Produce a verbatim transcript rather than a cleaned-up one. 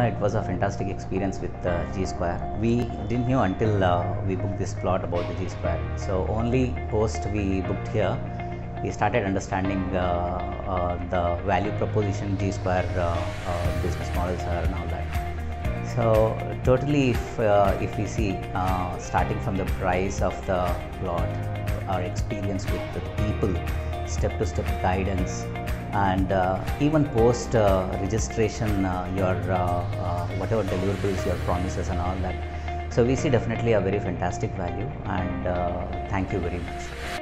know, it was a fantastic experience with uh, G Square. We didn't know until uh, we booked this plot about the G Square. So only post we booked here, we started understanding uh, uh, the value proposition G Square uh, uh, business models are and all that. So totally, if uh, if we see uh, starting from the price of the plot, our experience with the people, step-to-step guidance, and uh, even post uh, registration, uh, your uh, uh, whatever deliverables, your promises, and all that. So we see definitely a very fantastic value, and uh, thank you very much.